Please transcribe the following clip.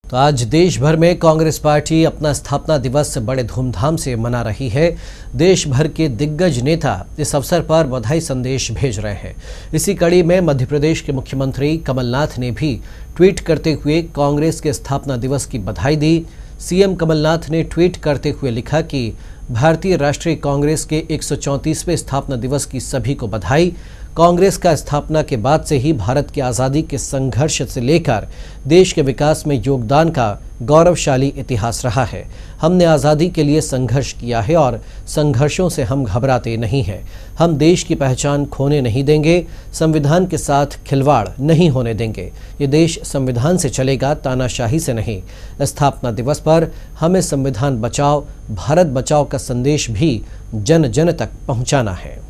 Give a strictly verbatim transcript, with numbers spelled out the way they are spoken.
तो आज देश भर में कांग्रेस पार्टी अपना स्थापना दिवस बड़े धूमधाम से मना रही है। देश भर के दिग्गज नेता इस अवसर पर बधाई संदेश भेज रहे हैं। इसी कड़ी में मध्य प्रदेश के मुख्यमंत्री कमलनाथ ने भी ट्वीट करते हुए कांग्रेस के स्थापना दिवस की बधाई दी। सीएम कमलनाथ ने ट्वीट करते हुए लिखा कि भारतीय राष्ट्रीय कांग्रेस के एक सौ चौंतीसवें स्थापना दिवस की सभी को बधाई। कांग्रेस का स्थापना के बाद से ही भारत की आज़ादी के संघर्ष से लेकर देश के विकास में योगदान का गौरवशाली इतिहास रहा है। हमने आज़ादी के लिए संघर्ष किया है और संघर्षों से हम घबराते नहीं हैं। हम देश की पहचान खोने नहीं देंगे, संविधान के साथ खिलवाड़ नहीं होने देंगे। ये देश संविधान से चलेगा, तानाशाही से नहीं। स्थापना दिवस पर हमें संविधान बचाओ, भारत बचाओ का संदेश भी जन जन तक पहुंचाना है।